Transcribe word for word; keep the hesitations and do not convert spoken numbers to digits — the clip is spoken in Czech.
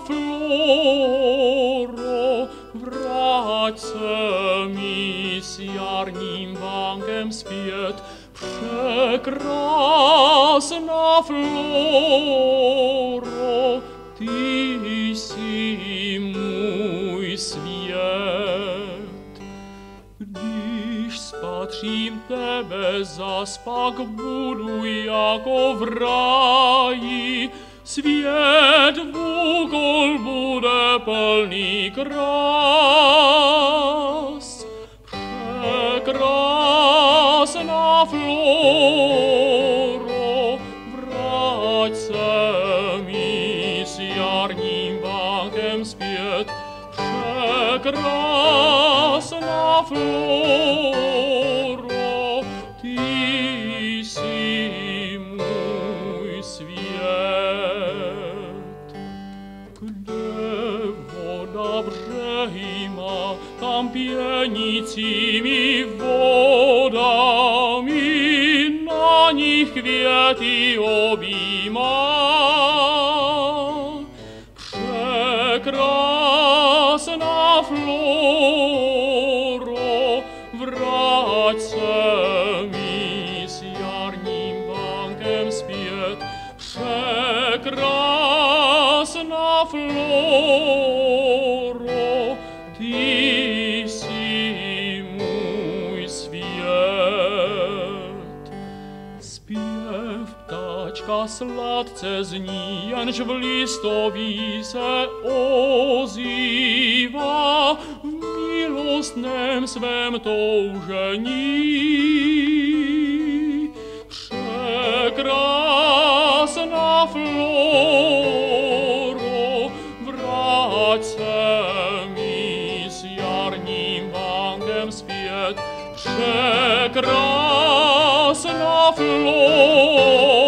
Floro, vrať se mi s jarním vánkem zpět. Překrásná Floro, ty jsi můj svět. Když spatřím tebe, zas pak budu jako v ráji, svět vůkol bude plný krás. Překrásná Floro, vrať se mi s jarním vánkem zpět. Překrásná Floro, ty jsi můj svět. Kde voda břehy má, tam pěnicími vodami, na nich květy objímá. Překrásná Floro, vrať se mi s jarním vánkem zpět. Překrásná Floro, ty jsi můj svět. Zpěv ptáčka sladce zní, jenž v listoví se ozývá v milostném svém toužení. Překrásná Floro, vrať se mi s jarním vánkem zpět. Překrásná Floro,